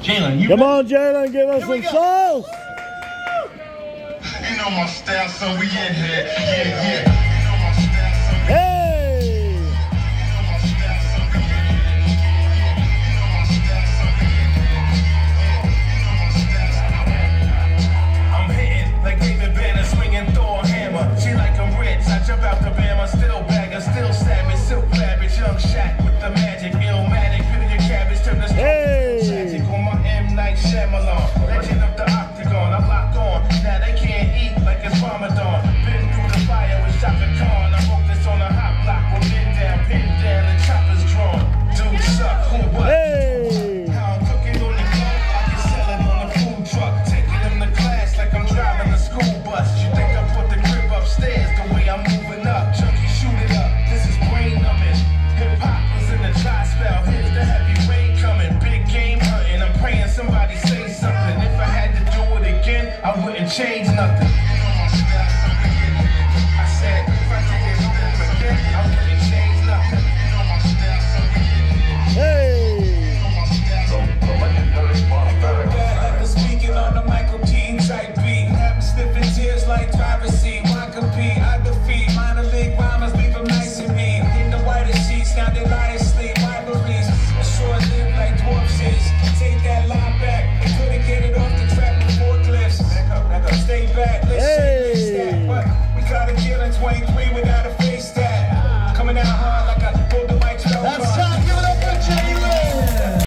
Jalen, you Come on, Jalen, give us some sauce. You know my style, son, we in here. Yeah. You know my style, son, we Hey! You know my style, son, we in here. You know my style, son, we in here. You know my style. I'm hitting like David Banner, swinging Thor hammer. She like I'm rich, I jump out the Bama, still bagger, still savage, silk fabric, young Shaq with the magic, illmatic, peel your cabbage, turn the tragic on my M. Night Shyamalan, legend of the octagon, I lock on, now they can't eat like it's Ramadan, been through the fire with Shaka Khan, I wrote this on a hot block, with pin down, the choppers drawn, dude suck, who what? Hey! How I'm cooking on the go, I can sell it on a food truck, taking them to class like I'm driving a school bus, you think I put the crib upstairs the way I'm moving up, Chunky shoot it up, this is brain numbing, hip-hop was in the dry spell, here's the heavy rain coming, big game hunting, I'm praying somebody say something, if I had to do it again, I wouldn't change nothing.